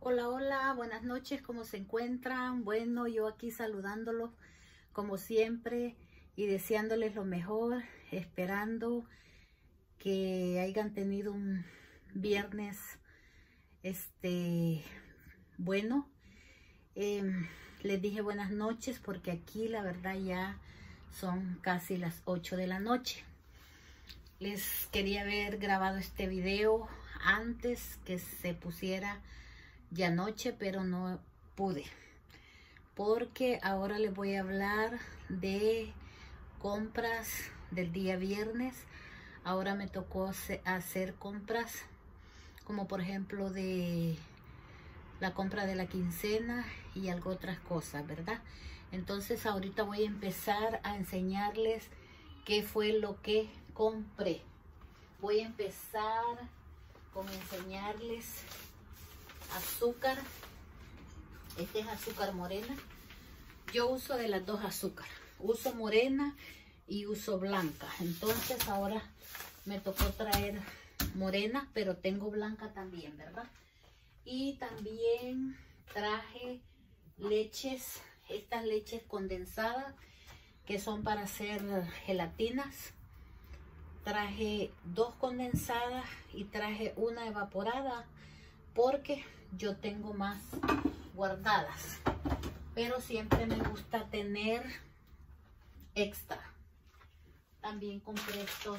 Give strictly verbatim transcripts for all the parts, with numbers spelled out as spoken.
Hola, hola, buenas noches, ¿cómo se encuentran? Bueno, yo aquí saludándolos como siempre y deseándoles lo mejor, esperando que hayan tenido un viernes este bueno. Eh, les dije buenas noches porque aquí la verdad ya son casi las ocho de la noche. Les quería haber grabado este video antes que se pusiera ya noche, pero no pude porque ahora les voy a hablar de compras del día viernes. Ahora me tocó hacer compras como por ejemplo de la compra de la quincena y algo otras cosas, ¿verdad? Entonces ahorita voy a empezar a enseñarles qué fue lo que compré. Voy a empezar con enseñarles azúcar. Este es azúcar morena. Yo uso de las dos azúcar. Uso morena y uso blanca. Entonces ahora me tocó traer morena, pero tengo blanca también, ¿verdad? Y también traje leches, estas leches condensadas que son para hacer gelatinas. Traje dos condensadas y traje una evaporada porque yo tengo más guardadas, pero siempre me gusta tener extra. También compré estos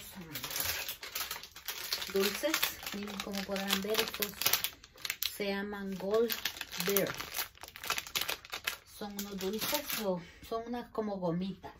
dulces, miren como podrán ver, estos se llaman Gold Bear. Son unos dulces o son unas como gomitas.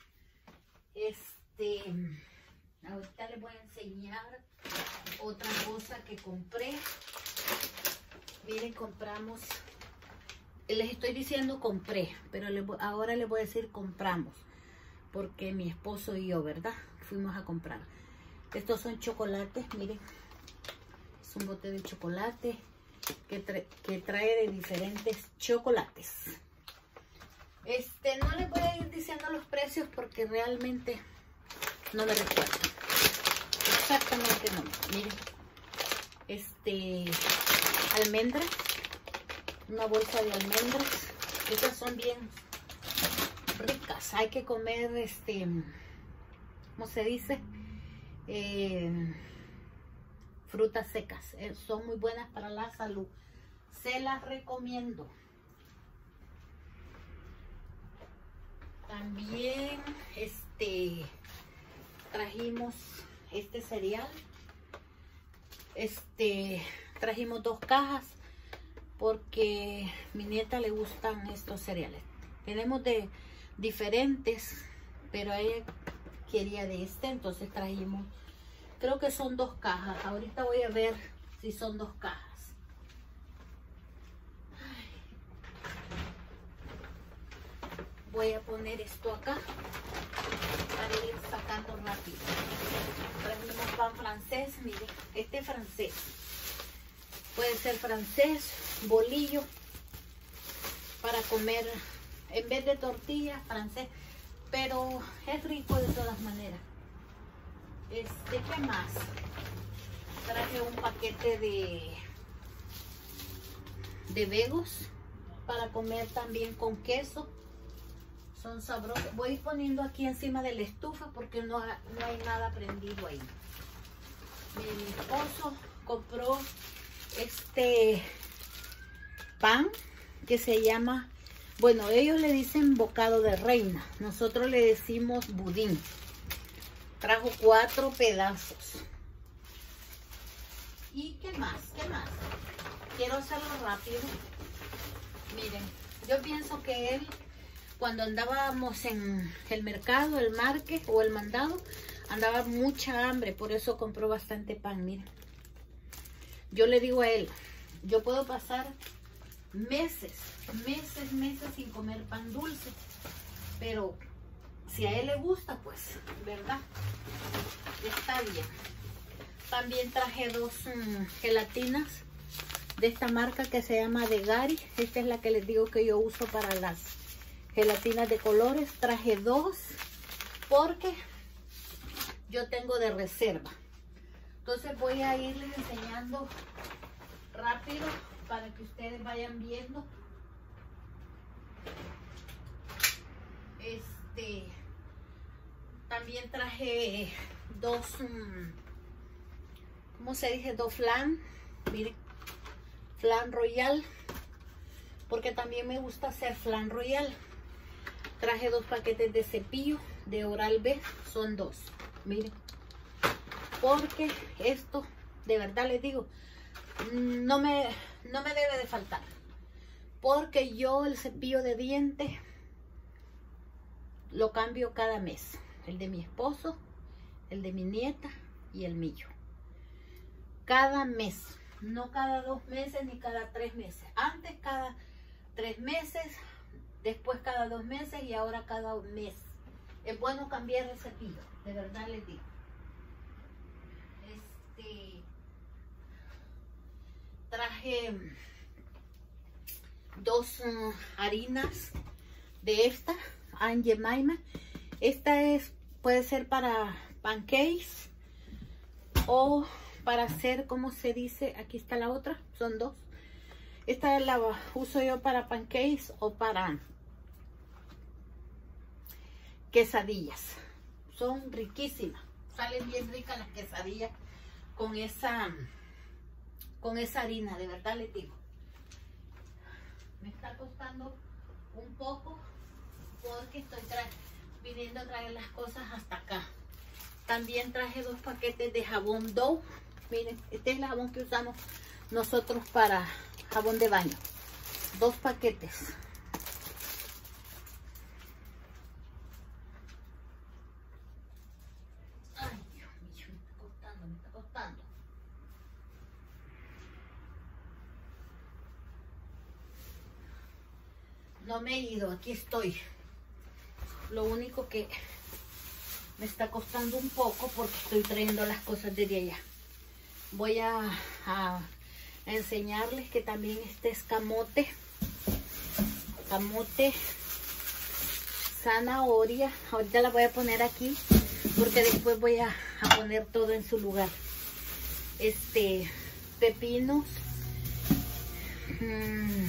Este, ahorita les voy a enseñar otra cosa que compré. Miren, compramos, les estoy diciendo compré, pero les voy, ahora les voy a decir compramos, porque mi esposo y yo, ¿verdad? Fuimos a comprar. Estos son chocolates, miren, es un bote de chocolate que, tra que trae de diferentes chocolates. Este, no les voy a ir diciendo los precios porque realmente no me recuerdo. Exactamente no, miren. Este, almendras, una bolsa de almendras. Estas son bien ricas. Hay que comer, este, ¿cómo se dice? Eh, frutas secas. Eh, son muy buenas para la salud. Se las recomiendo. También, este, trajimos este cereal. Este, trajimos dos cajas porque a mi nieta le gustan estos cereales. Tenemos de diferentes, pero a ella quería de este, entonces trajimos, creo que son dos cajas. Ahorita voy a ver si son dos cajas. Voy a poner esto acá para ir sacando rápido. Trajimos pan francés, miren, este es francés. Puede ser francés, bolillo, para comer en vez de tortilla, francés, pero es rico de todas maneras. Este, ¿qué más? Traje un paquete de de Vegos para comer también con queso. Son sabrosos. Voy poniendo aquí encima de la estufa porque no, no hay nada prendido ahí. Mi esposo compró este pan que se llama, bueno, ellos le dicen bocado de reina, nosotros le decimos budín. Trajo cuatro pedazos. ¿Y qué más? ¿Qué más? Quiero hacerlo rápido. Miren, yo pienso que él, cuando andábamos en el mercado, el market o el mandado, andaba mucha hambre, por eso compró bastante pan. Miren, yo le digo a él, yo puedo pasar meses, meses, meses sin comer pan dulce, pero si a él le gusta, pues, ¿verdad? Está bien. También traje dos um, gelatinas de esta marca que se llama de Gary. Esta es la que les digo que yo uso para las gelatinas de colores. Traje dos porque yo tengo de reserva. Entonces voy a irles enseñando rápido para que ustedes vayan viendo. Este, también traje dos, um, ¿cómo se dice? Dos flan, miren, flan royal, porque también me gusta hacer flan royal. Traje dos paquetes de cepillo de Oral-B, son dos, miren, porque esto, de verdad les digo, no me, no me debe de faltar, porque yo el cepillo de dientes lo cambio cada mes, el de mi esposo, el de mi nieta y el mío, cada mes, no cada dos meses ni cada tres meses. Antes cada tres meses, después cada dos meses y ahora cada mes. Es bueno cambiar el cepillo, de verdad les digo. Este, traje dos uh, harinas de esta Aunt Jemima. Esta es, puede ser para pancakes o para hacer, ¿cómo se dice? Aquí está la otra, son dos. Esta la uso yo para pancakes o para quesadillas. Son riquísimas, salen bien ricas las quesadillas con esa con esa harina, de verdad les digo. Me está costando un poco porque estoy viniendo a traer las cosas hasta acá. También traje dos paquetes de jabón Dove. Miren, este es el jabón que usamos nosotros para jabón de baño. Dos paquetes. Ay, Dios mío, me está costando, me está costando. No me he ido, aquí estoy. Lo único que me está costando un poco porque estoy trayendo las cosas desde allá. Voy a, a enseñarles que también este es camote. Camote, zanahoria. Ahorita la voy a poner aquí porque después voy a, a poner todo en su lugar. Este, pepinos. Mmm,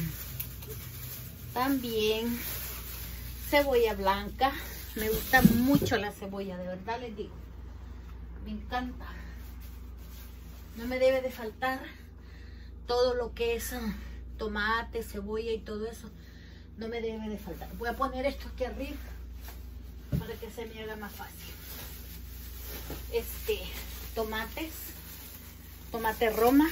también cebolla blanca. Me gusta mucho la cebolla, de verdad les digo. Me encanta. No me debe de faltar todo lo que es uh, tomate, cebolla y todo eso. No me debe de faltar. Voy a poner esto aquí arriba para que se me haga más fácil. Este, tomates. Tomate Roma.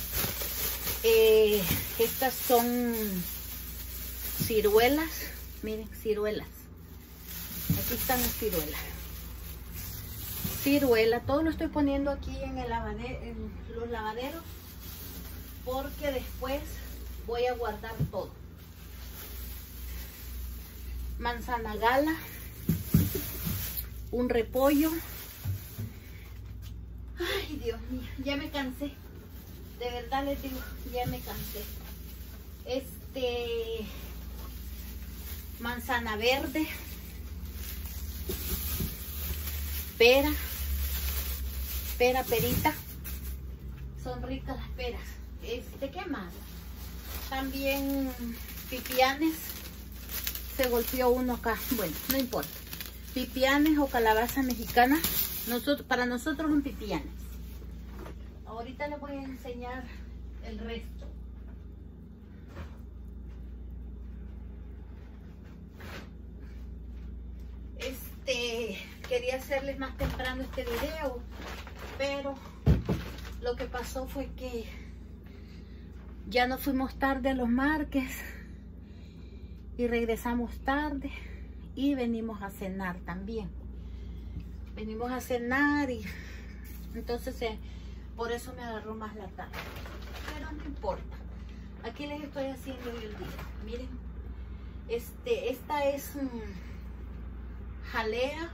Eh, estas son ciruelas. Miren, ciruelas. Aquí están las ciruelas. Ciruela, todo lo estoy poniendo aquí en, el lavadero, en los lavaderos porque después voy a guardar todo. Manzana gala, un repollo. Ay, Dios mío, ya me cansé. De verdad les digo, ya me cansé. Este, manzana verde. Pera, pera, perita, son ricas las peras. Este, ¿qué más? También pipianes, se golpeó uno acá, bueno, no importa. Pipianes o calabaza mexicana, nosotros, para nosotros son pipianes. Ahorita les voy a enseñar el resto. Este, quería hacerles más temprano este video, pero lo que pasó fue que ya nos fuimos tarde a Los Marques y regresamos tarde y venimos a cenar también. Venimos a cenar y entonces eh, por eso me agarró más la tarde, pero no importa. Aquí les estoy haciendo el video. Miren, este, esta es un jalea,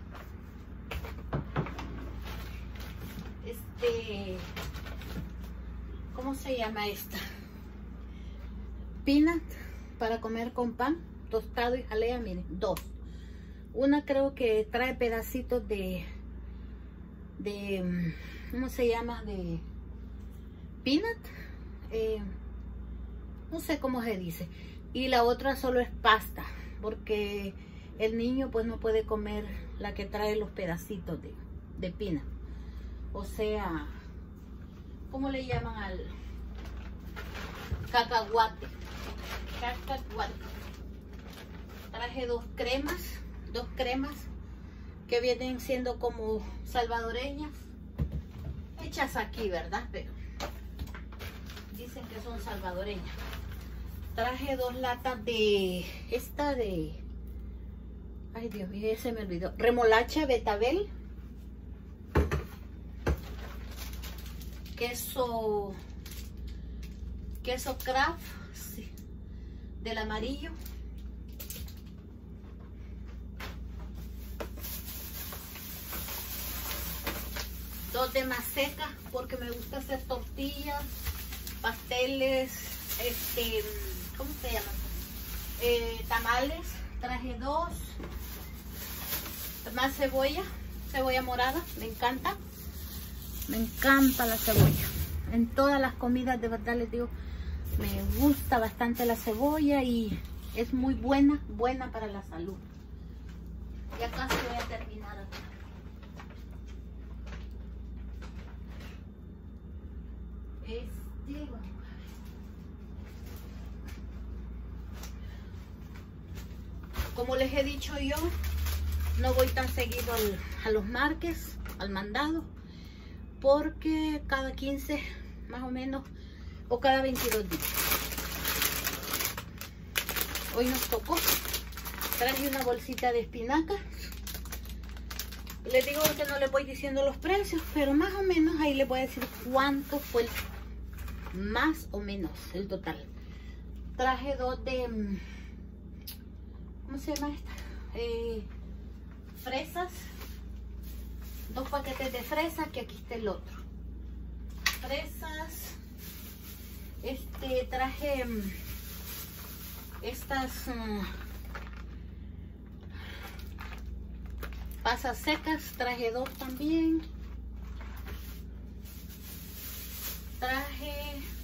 este, ¿cómo se llama esta? Peanut para comer con pan tostado y jalea. Miren, dos. Una creo que trae pedacitos de de ¿cómo se llama? De peanut, eh, no sé cómo se dice. Y la otra solo es pasta, porque el niño pues no puede comer la que trae los pedacitos de, de pina. O sea, ¿cómo le llaman al cacahuate? Cacahuate. Traje dos cremas, dos cremas que vienen siendo como salvadoreñas, hechas aquí, ¿verdad? Pero dicen que son salvadoreñas. Traje dos latas de esta de, ay Dios mío, se me olvidó, remolacha betabel, queso, queso Kraft, sí, del amarillo, dos de maseca porque me gusta hacer tortillas, pasteles, este, ¿cómo se llama? Eh, tamales. Traje dos. Más cebolla, cebolla morada, me encanta. Me encanta la cebolla. En todas las comidas, de verdad les digo, me gusta bastante la cebolla y es muy buena, buena para la salud. Ya casi voy a terminar acá. Este, bueno. Como les he dicho yo, no voy tan seguido al, a los marques, al mandado, porque cada quince más o menos, o cada veintidós días. Hoy nos tocó. Traje una bolsita de espinacas. Les digo que no les voy diciendo los precios, pero más o menos ahí les voy a decir cuánto fue el, más o menos el total. Traje dos de... ¿cómo se llama esta? Eh, fresas, dos paquetes de fresas, que aquí está el otro. Fresas, este, traje um, estas um, pasas secas, traje dos también. Traje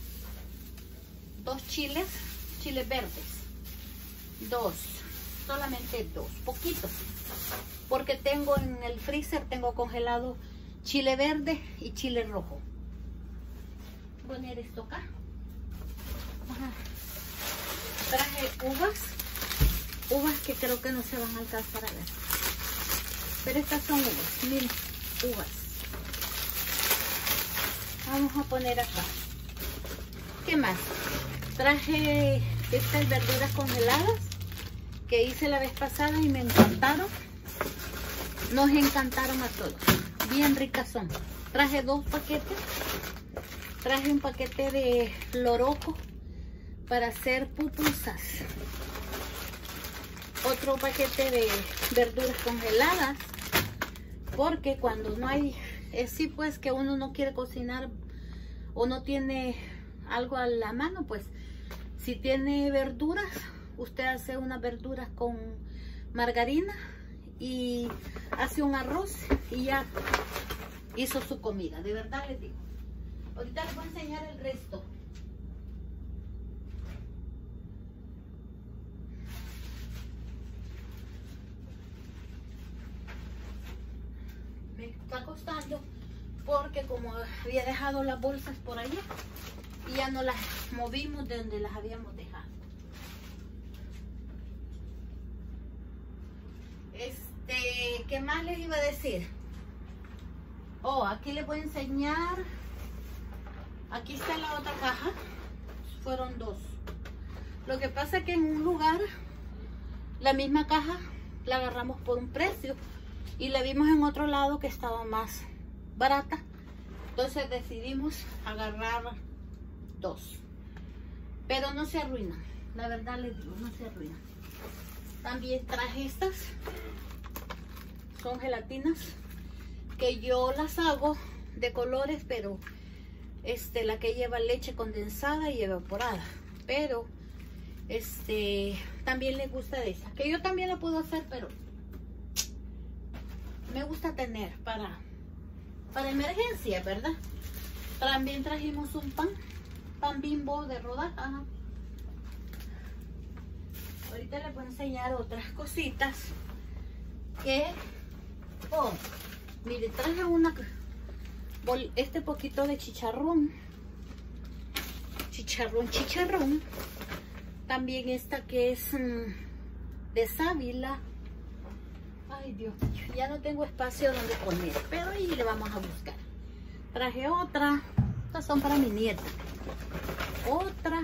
dos chiles, chiles verdes, dos. Solamente dos, poquitos, porque tengo en el freezer, tengo congelado chile verde y chile rojo. Voy a poner esto acá. Ajá. Traje uvas, uvas que creo que no se van a alcanzar a ver, pero estas son uvas, miren, uvas. Vamos a poner acá. ¿Qué más? Traje estas verduras congeladas que hice la vez pasada y me encantaron. Nos encantaron a todos. Bien ricas son. Traje dos paquetes. Traje un paquete de loroco para hacer pupusas. Otro paquete de verduras congeladas. Porque cuando no hay... Es sí pues que uno no quiere cocinar o no tiene algo a la mano, pues si tiene verduras, usted hace unas verduras con margarina y hace un arroz y ya hizo su comida. De verdad les digo. Ahorita les voy a enseñar el resto. Me está costando porque como había dejado las bolsas por allá y ya no las movimos de donde las habíamos dejado. Este, ¿qué más les iba a decir? Oh, aquí les voy a enseñar. Aquí está la otra caja. Fueron dos. Lo que pasa es que en un lugar la misma caja la agarramos por un precio y la vimos en otro lado que estaba más barata. Entonces decidimos agarrar dos. Pero no se arruinan. La verdad les digo, no se arruinan. También traje estas. Son gelatinas que yo las hago de colores, pero este la que lleva leche condensada y evaporada, pero este también les gusta de esa, que yo también la puedo hacer, pero me gusta tener para para emergencia, ¿verdad? También trajimos un pan pan Bimbo de rodajas Ahorita les voy a enseñar otras cositas que, oh, mire, traje una, este poquito de chicharrón, chicharrón, chicharrón, también esta que es mmm, de sábila. Ay, Dios mío, ya no tengo espacio donde poner, pero ahí le vamos a buscar. Traje otra, estas son para mi nieta, otra.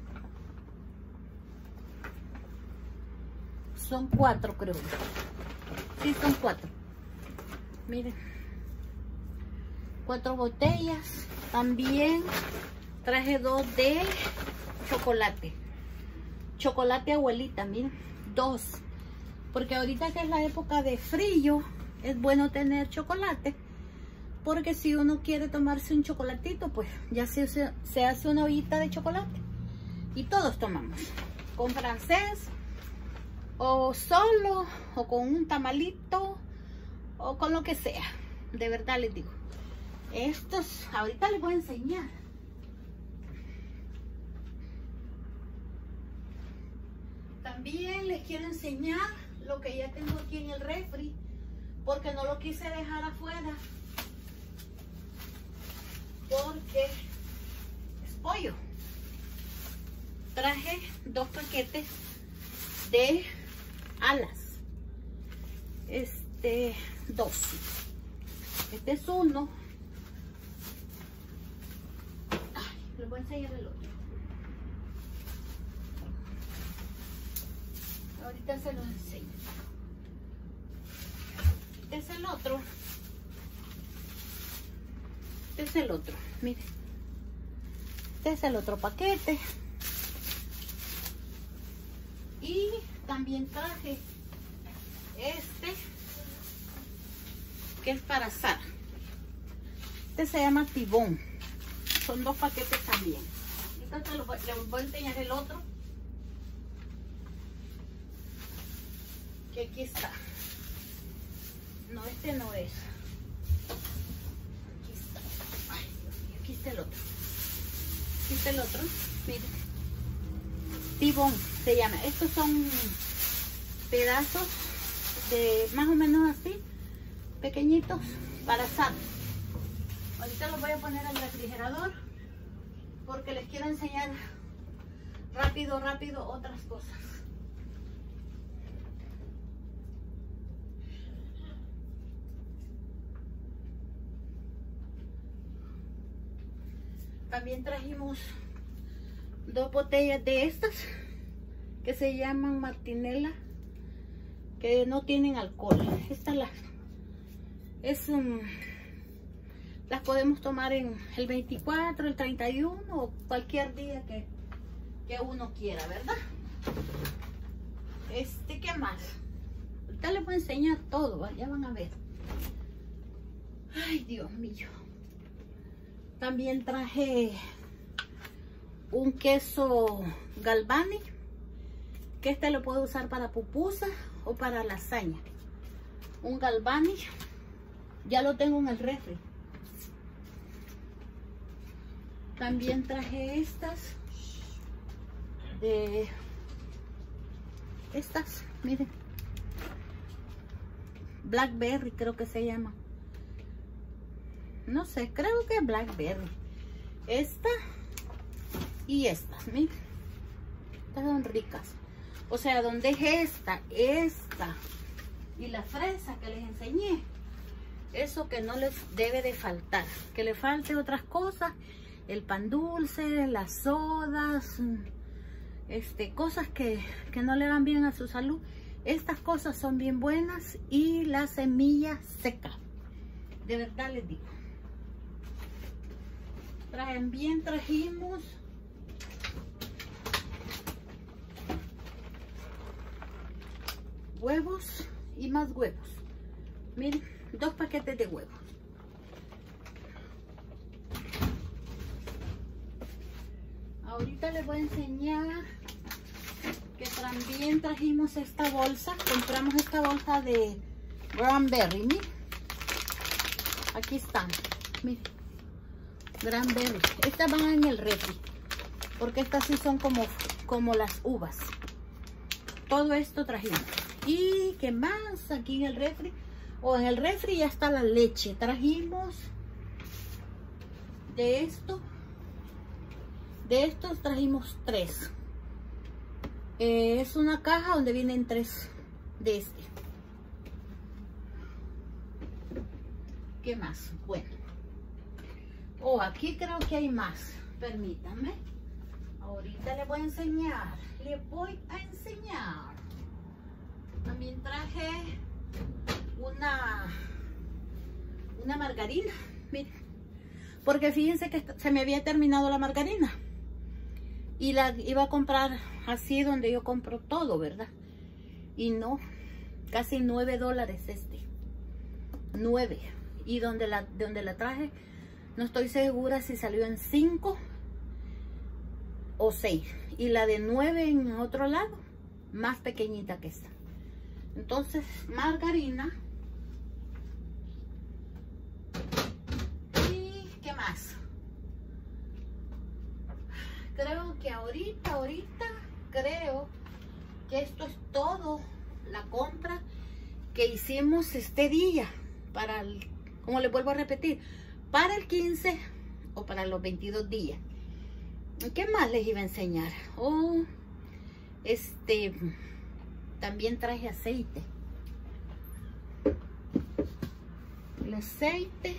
Son cuatro, creo. Sí, son cuatro. Miren. Cuatro botellas. También traje dos de chocolate. Chocolate abuelita, miren. Dos. Porque ahorita que es la época de frío, es bueno tener chocolate. Porque si uno quiere tomarse un chocolatito, pues ya se, se hace una ollita de chocolate. Y todos tomamos. Con francés, o solo, o con un tamalito, o con lo que sea. De verdad les digo. Estos, ahorita les voy a enseñar. También les quiero enseñar lo que ya tengo aquí en el refri, porque no lo quise dejar afuera, porque es pollo. Traje dos paquetes de alas, este, dos, este es uno. Ay, les voy a enseñar el otro, ahorita se los enseño. Este es el otro, este es el otro, miren, este es el otro paquete. Y también traje este que es para Sara. Este se llama Tibón. Son dos paquetes también. Entonces les voy, les voy a enseñar el otro, que aquí está. No, este no es. Aquí está. Ay, Dios mío, aquí está el otro. Aquí está el otro. Miren. Tibón se llama. Estos son pedazos de más o menos así, pequeñitos, para asar. Ahorita los voy a poner al refrigerador porque les quiero enseñar rápido, rápido otras cosas. También trajimos dos botellas de estas que se llaman Martinela, que no tienen alcohol. Estas las es um, las podemos tomar en el veinticuatro, el treinta y uno o cualquier día que, que uno quiera, ¿verdad? Este, ¿qué más? Ahorita les voy a enseñar todo, ya van a ver. Ay, Dios mío. También traje un queso Galvani, que este lo puedo usar para pupusa o para lasaña. Un Galvani, ya lo tengo en el refri. También traje estas de estas, miren, Blackberry creo que se llama. No sé, creo que es Blackberry. Esta y estas, miren, estas son ricas. O sea, donde es esta, esta y la fresa que les enseñé, eso que no les debe de faltar, que le falte otras cosas, el pan dulce, las sodas, este, cosas que, que no le van bien a su salud. Estas cosas son bien buenas, y la semilla seca, de verdad les digo. También trajimos huevos y más huevos. Miren, dos paquetes de huevos. Ahorita les voy a enseñar que también trajimos esta bolsa. Compramos esta bolsa de Cranberry. Miren, aquí están. Miren, Cranberry. Estas van en el refri, porque estas sí son como, como las uvas. todo esto trajimos. Y qué más aquí en el refri, o en el refri ya está la leche. Trajimos de esto, de estos trajimos tres. Eh, es una caja donde vienen tres de este. ¿Qué más? Bueno, oh, aquí creo que hay más. Permítanme. Ahorita les voy a enseñar. Les voy a enseñar. También traje una una margarina. Miren. Porque fíjense que se me había terminado la margarina. Y la iba a comprar así donde yo compro todo, ¿verdad? Y no. Casi nueve dólares este. Nueve. Y donde la, donde la traje, no estoy segura si salió en cinco o seis. Y la de nueve en otro lado, más pequeñita que esta. Entonces, margarina. ¿Y qué más? Creo que ahorita, ahorita, creo que esto es todo la compra que hicimos este día. Para el, como les vuelvo a repetir, para el quince o para los veintidós días. ¿Qué más les iba a enseñar? Oh, este, también traje aceite. El aceite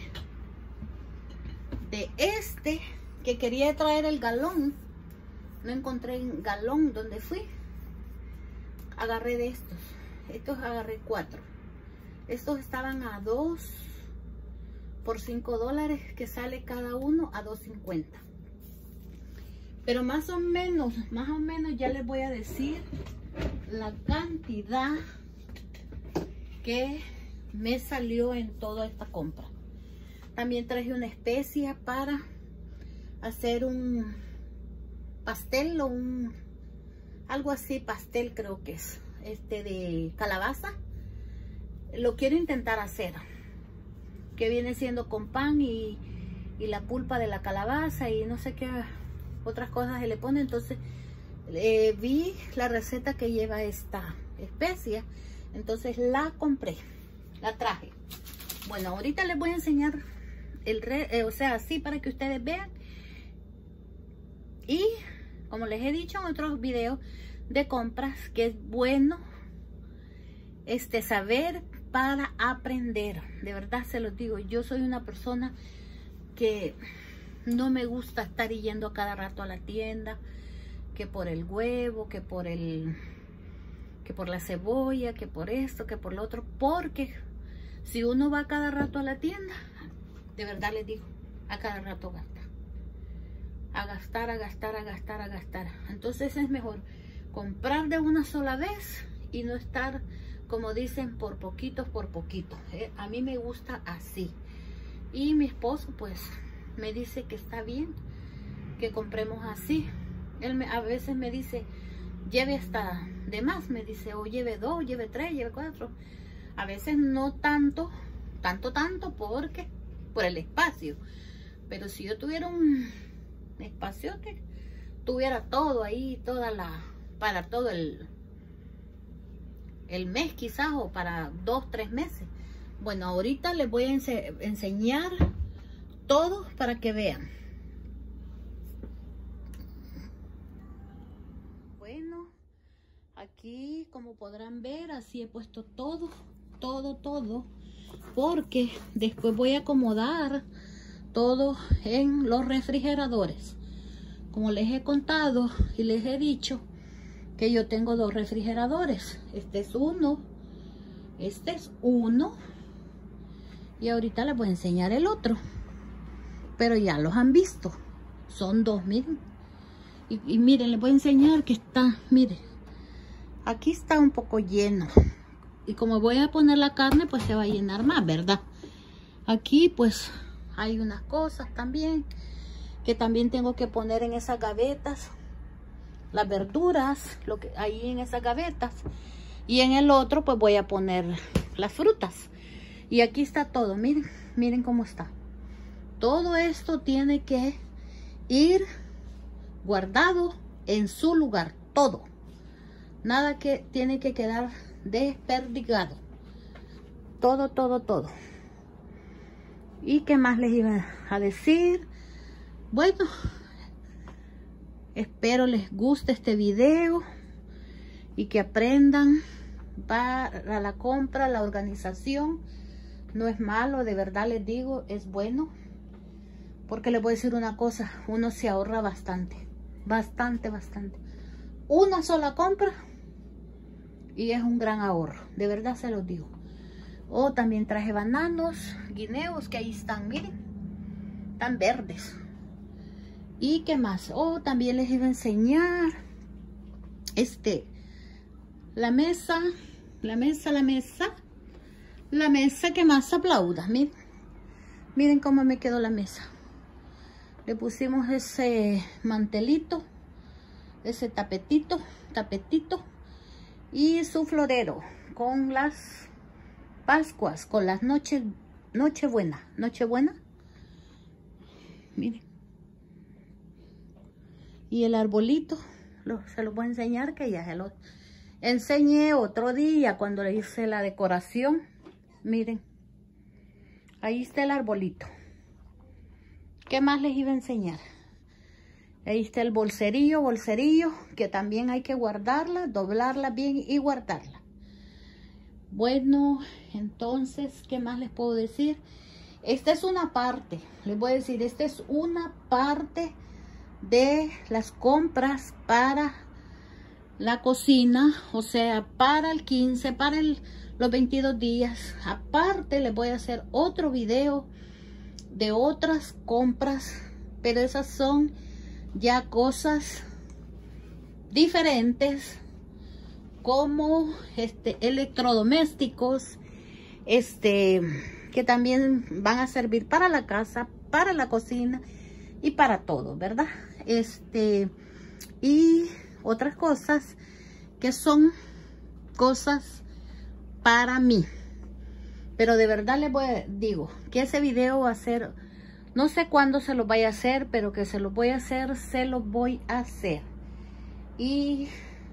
de este, que quería traer el galón. No encontré el galón donde fui. Agarré de estos. Estos agarré cuatro. Estos estaban a dos por cinco dólares, que sale cada uno a dos cincuenta. Pero más o menos, más o menos ya les voy a decir la cantidad que me salió en toda esta compra. También traje una especia para hacer un pastel o un algo así, pastel creo que es, este de calabaza. Lo quiero intentar hacer, que viene siendo con pan y, y la pulpa de la calabaza y no sé qué otras cosas se le pone. Entonces eh, vi la receta que lleva esta especia, entonces la compré, la traje. Bueno, ahorita les voy a enseñar el re, eh, o sea, así para que ustedes vean. Y como les he dicho en otros videos de compras, que es bueno este saber para aprender. De verdad se los digo, yo soy una persona que no me gusta estar yendo a cada rato a la tienda, que por el huevo, que por el que por la cebolla, que por esto, que por lo otro, porque si uno va a cada rato a la tienda, de verdad les digo, a cada rato gasta. A gastar, a gastar, a gastar, a gastar. Entonces es mejor comprar de una sola vez y no estar, como dicen, por poquitos, por poquito. ¿eh? A mí me gusta así. Y mi esposo, pues, me dice que está bien que compremos así. Él me, a veces me dice, lleve hasta de más. Me dice, o lleve dos, lleve tres, lleve cuatro. A veces no tanto, tanto, tanto, porque por el espacio. Pero si yo tuviera un espacio que tuviera todo ahí, toda la, para todo el el mes quizás, o para dos, tres meses. Bueno, ahorita les voy a ense enseñar todo para que vean. Bueno, aquí como podrán ver, así he puesto todo, todo, todo, porque después voy a acomodar todo en los refrigeradores. Como les he contado y les he dicho que yo tengo dos refrigeradores. Este es uno, este es uno, y ahorita les voy a enseñar el otro, pero ya los han visto. Son dos, miren. Y, y miren, les voy a enseñar que está, miren, aquí está un poco lleno, y como voy a poner la carne, pues se va a llenar más, ¿verdad? Aquí pues hay unas cosas también que también tengo que poner en esas gavetas, las verduras, lo que ahí en esas gavetas, y en el otro pues voy a poner las frutas. Y aquí está todo, miren, miren cómo está. Todo esto tiene que ir guardado en su lugar, todo, Nada que tiene que quedar desperdigado. Todo, todo, todo. ¿Y qué más les iba a decir? Bueno, espero les guste este video y que aprendan para la compra, la organización. No es malo, de verdad les digo, es bueno. Porque les voy a decir una cosa, uno se ahorra bastante, bastante, bastante. Una sola compra y es un gran ahorro, de verdad se los digo. O oh, también traje bananos, guineos, que ahí están, miren, están verdes. ¿Y qué más? Oh, también les iba a enseñar este, la mesa, la mesa, la mesa, la mesa que más aplauda, miren. Miren cómo me quedó la mesa. Le pusimos ese mantelito, ese tapetito, tapetito y su florero con las Pascuas, con las noches, Nochebuena, Nochebuena. Miren. Y el arbolito, lo, se los voy a enseñar, que ya se los enseñé otro día cuando le hice la decoración. Miren, ahí está el arbolito. ¿Qué más les iba a enseñar? Ahí está el bolserillo, bolserillo, que también hay que guardarla, doblarla bien y guardarla. Bueno, entonces, ¿qué más les puedo decir? Esta es una parte, les voy a decir, esta es una parte de las compras para la cocina, o sea, para el quince, para el, los veintidós días. Aparte, les voy a hacer otro video de otras compras, pero esas son ya cosas diferentes, como este electrodomésticos, este que también van a servir para la casa, para la cocina y para todo, ¿verdad? Este y otras cosas que son cosas para mí. Pero de verdad les voy a, digo que ese video va a ser, no sé cuándo se los vaya a hacer, pero que se los voy a hacer, se los voy a hacer. Y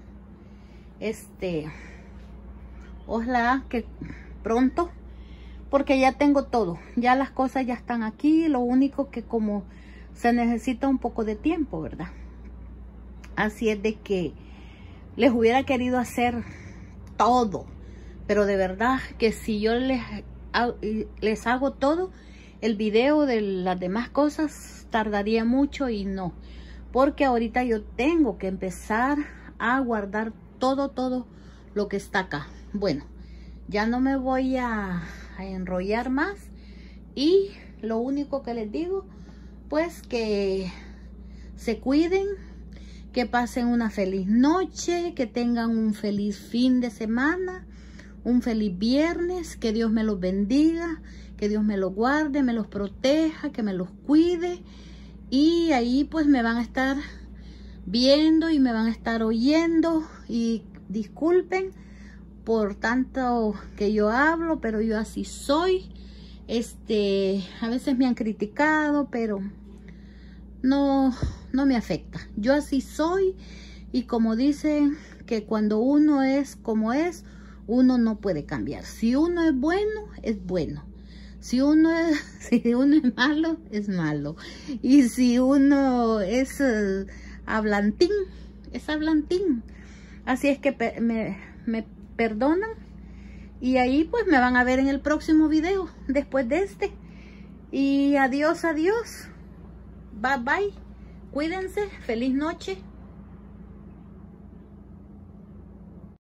este, ojalá que pronto, porque ya tengo todo, ya las cosas ya están aquí. Lo único que como se necesita un poco de tiempo, ¿verdad? Así es de que les hubiera querido hacer todo, pero de verdad que si yo les, les hago todo, el video de las demás cosas tardaría mucho y no. Porque ahorita yo tengo que empezar a guardar todo, todo lo que está acá. Bueno, ya no me voy a, a enrollar más. Y lo único que les digo, pues que se cuiden, que pasen una feliz noche, que tengan un feliz fin de semana, un feliz viernes, que Dios me los bendiga, que Dios me los guarde, me los proteja, que me los cuide. Y ahí pues me van a estar viendo y me van a estar oyendo. Y disculpen por tanto que yo hablo, pero yo así soy. Este, a veces me han criticado, pero no, no me afecta. Yo así soy, y como dicen que cuando uno es como es, uno no puede cambiar. Si uno es bueno, es bueno. Si uno es, si uno es malo, es malo. Y si uno es uh, hablantín, es hablantín. Así es que me, me perdonan. Y ahí pues me van a ver en el próximo video, después de este. Y adiós, adiós. Bye, bye. Cuídense. Feliz noche.